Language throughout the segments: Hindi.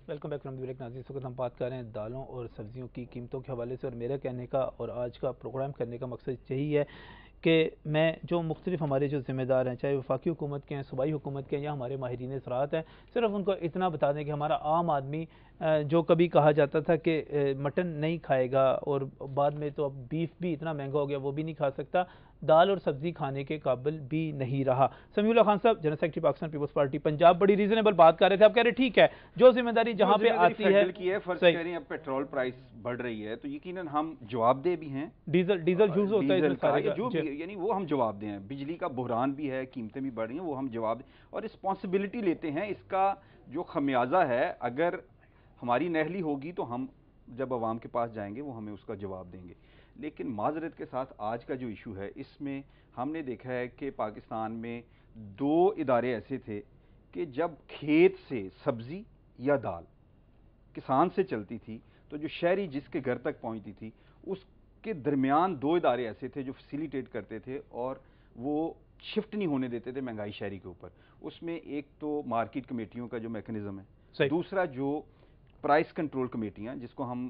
Welcome back from the break नाज़रीन। इस वक्त हम बात कर रहे हैं दालों और सब्जियों की कीमतों के हवाले से, और मेरा कहने का और आज का प्रोग्राम करने का मकसद यही है कि मैं जो मुख्तलिफ हमारे जो ज़िम्मेदार हैं, चाहे वफाकी हुकूमत के हैं, सूबाई हुकूमत के हैं या हमारे माहिरीन ज़राअत हैं, सिर्फ उनको इतना बता दें कि हमारा आम आदमी जो कभी कहा जाता था कि मटन नहीं खाएगा और बाद में तो अब बीफ भी इतना महंगा हो गया वो भी नहीं खा सकता, दाल और सब्जी खाने के काबिल भी नहीं रहा। समीउल्लाह खान साहब, general secretary Pakistan Peoples Party Punjab, बड़ी रीजनेबल बात कर रहे थे। आप कह रहे ठीक है, जो जिम्मेदारी जहां पे आती है फर्ज करें अब पेट्रोल प्राइस बढ़ रही है तो यकीनन हम जवाबदेह भी हैं। डीजल यूज होता है इसमें सारे जो भी, यानी वो हम जवाबदेह हैं। बिजली का बहरान भी है, कीमतें भी बढ़ रही हैं, वो हम जवाब और रिस्पॉन्सिबिलिटी लेते हैं। इसका जो खमियाजा है, अगर हमारी नहली होगी तो हम जब अवाम के पास जाएंगे वो हमें उसका जवाब देंगे। लेकिन माजरत के साथ आज का जो इशू है, इसमें हमने देखा है कि पाकिस्तान में दो इदारे ऐसे थे कि जब खेत से सब्जी या दाल किसान से चलती थी तो जो शहरी जिसके घर तक पहुंचती थी, उसके दरमियान दो इदारे ऐसे थे जो फैसिलिटेट करते थे और वो शिफ्ट नहीं होने देते थे महंगाई शहरी के ऊपर। उसमें एक तो मार्केट कमेटियों का जो मैकेनिज्म है, दूसरा जो प्राइस कंट्रोल कमेटियां, जिसको हम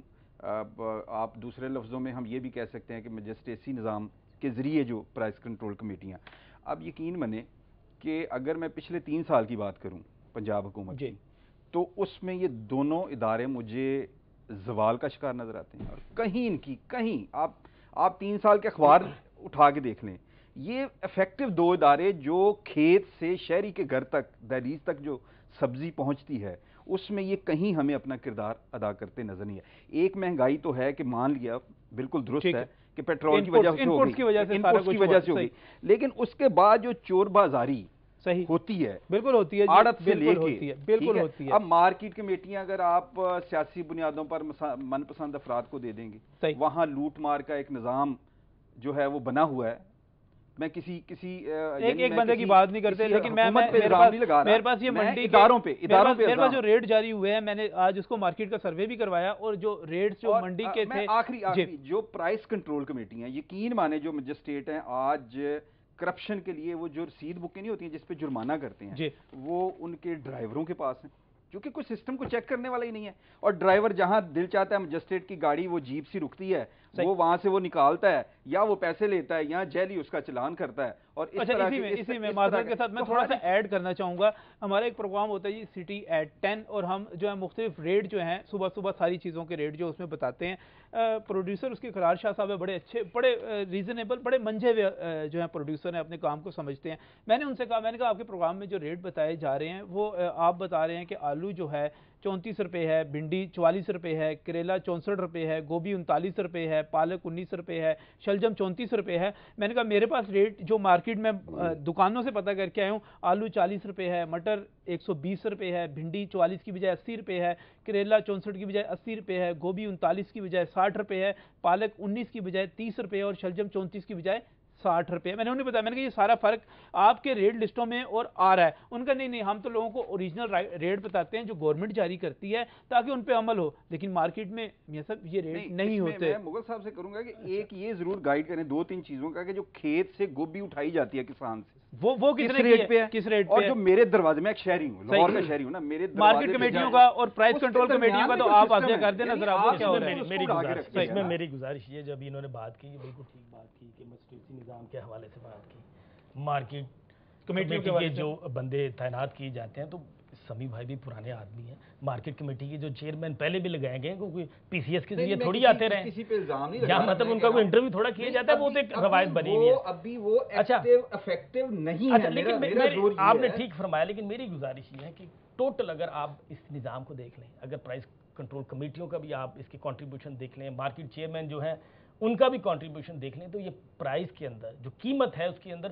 आप दूसरे लफ्ज़ों में हम ये भी कह सकते हैं कि मजिस्ट्रेसी निज़ाम के ज़रिए जो प्राइस कंट्रोल कमेटियां। अब यकीन माने कि अगर मैं पिछले 3 साल की बात करूं पंजाब हुकूमत की, तो उसमें ये दोनों इदारे मुझे ज़वाल का शिकार नज़र आते हैं। और कहीं आप 3 साल के अखबार उठा के देख लें, ये इफेक्टिव दो इदारे जो खेत से शहरी के घर तक, दहलीज तक जो सब्जी पहुंचती है, उसमें ये कहीं हमें अपना किरदार अदा करते नजर नहीं है। एक महंगाई तो है कि मान लिया बिल्कुल दुरुस्त है कि पेट्रोल की वजह से हो गई, इनपुट्स की वजह से हो गई, लेकिन उसके बाद जो चोर बाजारी सही होती है, बिल्कुल होती है, आड़त से लेके बिल्कुल होती है। अब मार्केट कमेटियां अगर आप सियासी बुनियादों पर मनपसंद अफराद को दे देंगे, वहां लूट मार का एक निजाम जो है वो बना हुआ है। मैं किसी एक बंदे की बात नहीं करते, लेकिन मेरे पास ये मंडी इदारों पे मेरे पास जो रेट जारी हुए हैं, मैंने आज उसको मार्केट का सर्वे भी करवाया, और जो रेट्स जो मंडी के थे, आखिरी जो प्राइस कंट्रोल कमेटी है, यकीन माने जो मजिस्ट्रेट हैं आज करप्शन के लिए वो जो रसीद बुकें नहीं होती हैं जिसपे जुर्माना करते हैं, वो उनके ड्राइवरों के पास है, क्योंकि कुछ सिस्टम को चेक करने वाला ही नहीं है। और ड्राइवर जहां दिल चाहता है मजिस्ट्रेट की गाड़ी वो जीप सी रुकती है, वो वहां से वो निकालता है या वो पैसे लेता है या जेल उसका चलान करता है। और इसी में माजरत के साथ मैं थोड़ा सा ऐड करना चाहूंगा। हमारा एक प्रोग्राम होता है जी सिटी एट 10, और हम जो है मुख्तलिफ रेट जो हैं सुबह सारी चीज़ों के रेट जो उसमें बताते हैं। प्रोड्यूसर उसके करार शाह साहब है, बड़े अच्छे, बड़े रीजनेबल, बड़े मंझे हुए जो है प्रोड्यूसर हैं, अपने काम को समझते हैं। मैंने कहा आपके प्रोग्राम में जो रेट बताए जा रहे हैं वो आप बता रहे हैं कि आलू जो है 34 रुपये है, भिंडी 44 रुपये है, करेला 64 रुपये है, गोभी 39 रुपये है, पालक 19 रुपये है, शलजम 34 रुपये है। मैंने कहा मेरे पास रेट जो मार्केट में दुकानों से पता करके आया हूँ, आलू 40 रुपये है, मटर 120 रुपये है, भिंडी 44 की बजाय 80 रुपये है, करेला 64 की बजाय 80 रुपये है, गोभी 39 की बजाय 60 रुपये है, पालक 19 की बजाय 30 रुपये और शलजम 34 की बजाय 60 रुपये। मैंने उन्हें बताया, मैंने कहा ये सारा फर्क आपके रेट लिस्टों में और आ रहा है। उनका नहीं, हम तो लोगों को ओरिजिनल रेट बताते हैं जो गवर्नमेंट जारी करती है ताकि उन पे अमल हो, लेकिन मार्केट में ये सब ये रेट नहीं होते। मैं मुगल साहब से करूंगा कि एक ये जरूर गाइड करें 2-3 चीजों का, कि जो खेत से गोभी उठाई जाती है किसान से, वो किस रेट पे है, किस रेट पे, और जो मेरे दरवाजे में, एक शहरी हूँ, लाहौर का शहरी हूँ ना, मेरे मार्केट कमेटियों का और प्राइस कंट्रोल कमेटियों का तो आप आगे कर देना जरा, वो क्या हो रहा है। इसमें मेरी गुजारिश ये, जब इन्होंने बात की, बिल्कुल ठीक बात की कि मजिस्ट्रेसी निज़ाम के हवाले से बात की, मार्केट कमेटी के जो बंदे तैनात किए जाते हैं, तो समी भाई भी पुराने आदमी हैं, मार्केट कमेटी के जो चेयरमैन पहले भी लगाए गए हैं, क्योंकि पीसीएस के जरिए थोड़ी आते रहे, किसी पे इल्जाम नहीं या मतलब उनका कोई इंटरव्यू थोड़ा किया जाता है, वो तो एक रवायत बनी हुई है। अभी वो इफेक्टिव नहीं है। लेकिन आपने ठीक फरमाया, लेकिन मेरी गुजारिश ये है कि टोटल अगर आप इस निज़ाम को देख लें, अगर प्राइस कंट्रोल कमेटियों का भी आप इसके कंट्रीब्यूशन देख लें, मार्केट चेयरमैन जो है उनका भी कंट्रीब्यूशन देख लें, तो ये प्राइस के अंदर जो कीमत है उसके अंदर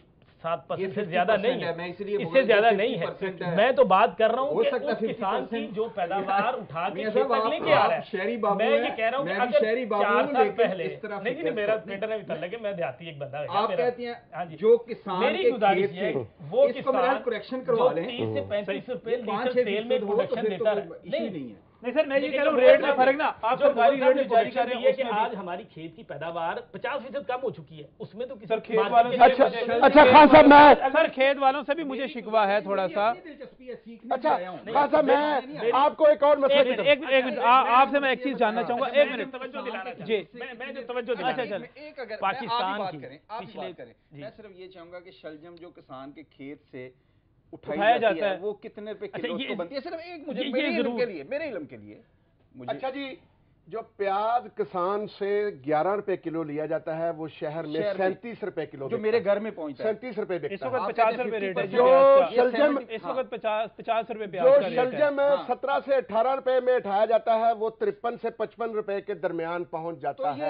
5-6-7% से ज्यादा नहीं है, इससे ज्यादा नहीं है। मैं तो बात कर रहा हूँ कि उस किसान की जो पैदावार उठा के खेत तक लेके आ रहा है। मैं ये कह रहा हूँ कि अगर 4 साल पहले, नहीं मेरा बेटा ने भी लगे, मैं देहाती एक बंदा, आप कहते हैं जो किसान, मेरी गुजारिश है वो किसान करेक्शन करवा लें, 30 से 35 रुपए लीटर तेल में प्रोडक्शन देता है, नहीं सर, मैं ये कह रहा हूँ रेट में फर्क ना, आप सरकारी रेट जारी कर रहे हैं कि आज हमारी खेत की पैदावार 50% कम हो चुकी है, उसमें तो किसी खेत वालों अच्छा खान साहब, मैं सर खेत वालों से भी मुझे शिकवा है थोड़ा सा। अच्छा खान साहब, मैं आपको एक और मसला एक मिनट आपसे मैं एक चीज जानना चाहूंगा, एक मिनट तवज्जो दिलाना जी, मैं जो तवज्जो दिलाना अच्छा, चल। एक अगर पाकिस्तान बात की करें, आप ही पिछले बात करें, जी। मैं सिर्फ ये चाहूंगा कि शलजम जो किसान के खेत से उठाया उठाई जाती जाता है है, वो कितने रुपए अच्छा, किलो ये- उसको बनती है? सिर्फ एक मुझे ये मेरे इल्म जरूर- के लिए, मेरे इल्म के लिए मुझे अच्छा जी, जो प्याज किसान से 11 रुपए किलो लिया जाता है वो शहर में शहर में 37 रुपए किलो जो मेरे घर में पहुंचता है 37 रुपए इस बिकता वक्त है। 50 रुपए रेट है जी जो प्याज का। शलजम इस वक्त 50 रुपए जो प्याज का रेट है। शलजम हाँ। 17 से 18 रुपए में उठाया जाता है वो 53 से 55 रुपए के दरमियान पहुंच तो जाता ये है।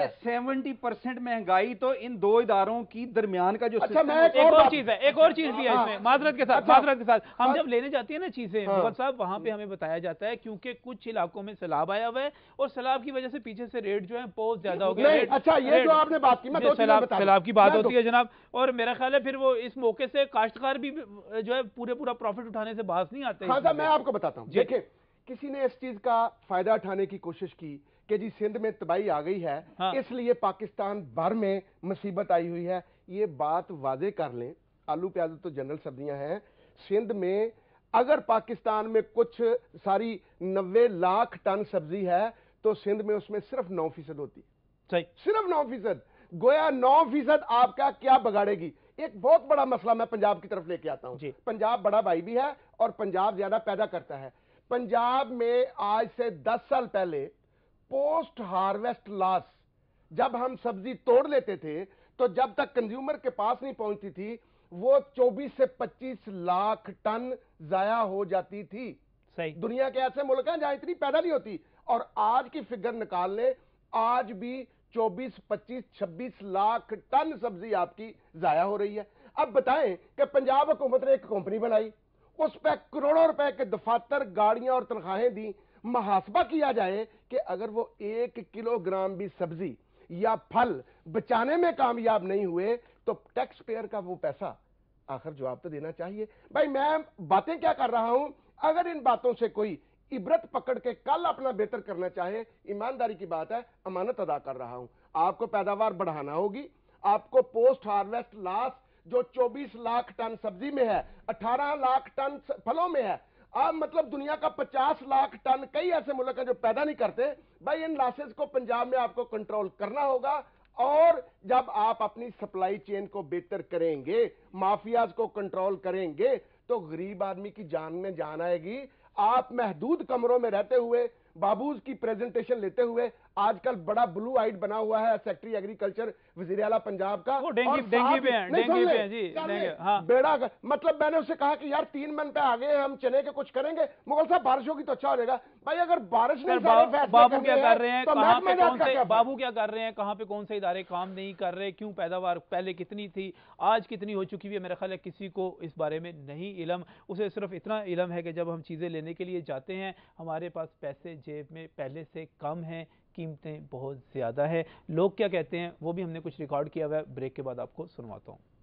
70% महंगाई तो इन दो इदारों की दरमियान का जो अच्छा, system मैं है, एक एक और और बात- चीज है, एक और चीज भी है हाँ। इसमें, माजरत के साथ, अच्छा। माजरत के साथ हम हाँ। जब लेने जाते हैं ना चीजें हाँ। मुगल साहब, वहां पे हमें बताया जाता है क्योंकि कुछ इलाकों में सैलाब आया हुआ है और सैलाब की वजह से पीछे से रेट जो है बहुत ज्यादा हो गया। नहीं, रेट- अच्छा, ये रेट- जो आपने बात की, मैं दो चीजें सैलाब बता दूं। सैलाब की बात मैं होती है जनाब, और मेरा ख्याल है फिर वो इस मौके से काश्तकार भी जो है पूरा प्रॉफिट उठाने से बाज नहीं आते। हाँ साहब, मैं आपको बताता हूँ, जी। देखिए किसी ने इस चीज का फायदा उठाने की कोशिश की कि जी सिंध में तबाही आ गई है, हाँ। इसलिए पाकिस्तान भर में मुसीबत आई हुई है। ये बात वाजे कर लें, आलू प्याज तो जनरल सब्जियां हैं। सिंध में अगर पाकिस्तान में कुछ सारी 90 लाख टन सब्जी है तो सिंध में उसमें सिर्फ 9% होती है, सही। सिर्फ 9%। गोया 9% आपका क्या बगाड़ेगी? एक बहुत बड़ा मसला मैं पंजाब की तरफ लेके आता हूं। जी। पंजाब बड़ा भाई भी है और पंजाब ज्यादा पैदा करता है। पंजाब में आज से 10 साल पहले पोस्ट हार्वेस्ट लॉस, जब हम सब्जी तोड़ लेते थे तो जब तक कंज्यूमर के पास नहीं पहुंचती थी वो 24 से 25 लाख टन जाया हो जाती थी। सही। दुनिया के ऐसे मुल्क हैं जहां इतनी पैदा नहीं होती, और आज की फिगर निकाल ले, आज भी 24, 25, 26 लाख टन सब्जी आपकी जाया हो रही है। अब बताएं कि पंजाब हुकूमत ने एक कंपनी बनाई, उस पर करोड़ों रुपए के दफातर, गाड़ियां और तनख्वाहें दी। मुहासबा किया जाए कि अगर वो 1 किलोग्राम भी सब्जी या फल बचाने में कामयाब नहीं हुए तो टैक्स पेयर का वो पैसा आखिर जवाब तो देना चाहिए। भाई मैं बातें क्या कर रहा हूं, अगर इन बातों से कोई इबरत पकड़ के कल अपना बेहतर करना चाहे, ईमानदारी की बात है, अमानत अदा कर रहा हूं। आपको पैदावार बढ़ाना होगी, आपको पोस्ट हार्वेस्ट लॉस जो 24 लाख टन सब्जी में है, 18 लाख टन फलों में है, आप मतलब दुनिया का 50 लाख टन, कई ऐसे मुल्क हैं जो पैदा नहीं करते। भाई इन लॉसेस को पंजाब में आपको कंट्रोल करना होगा, और जब आप अपनी सप्लाई चेन को बेहतर करेंगे, माफियाज को कंट्रोल करेंगे, तो गरीब आदमी की जान में जान आएगी। आप महदूद कमरों में रहते हुए, बाबूज की प्रेजेंटेशन लेते हुए, आजकल बड़ा ब्लू आइड बना हुआ है सेक्रेटरी एग्रीकल्चर वजीर आला पंजाब का, वो डेंगी और पे हैं, नहीं, डेंगी सुन ले, पे हैं जी, सुन ले, डेंगी, हाँ। बेड़ा मतलब मैंने उससे कहा कि यार 3 मन पे आगे हम चने के कुछ करेंगे। मुगल साहब बारिश होगी तो अच्छा हो जाएगा। भाई अगर बारिश नहीं, बाबू क्या कर रहे हैं, तो कहाँ पे महकमा कौन जात का से क्या बाबू क्या कर रहे हैं, कहाँ पे कौन से इदारे काम नहीं कर रहे, क्यों पैदावार पहले कितनी थी, आज कितनी हो चुकी है, मेरा ख्याल है किसी को इस बारे में नहीं इल्म। उसे सिर्फ इतना इल्म है कि जब हम चीज़ें लेने के लिए जाते हैं हमारे पास पैसे जेब में पहले से कम हैं, कीमतें बहुत ज़्यादा है। लोग क्या कहते हैं वो भी हमने कुछ रिकॉर्ड किया हुआ है, ब्रेक के बाद आपको सुनवाता हूँ।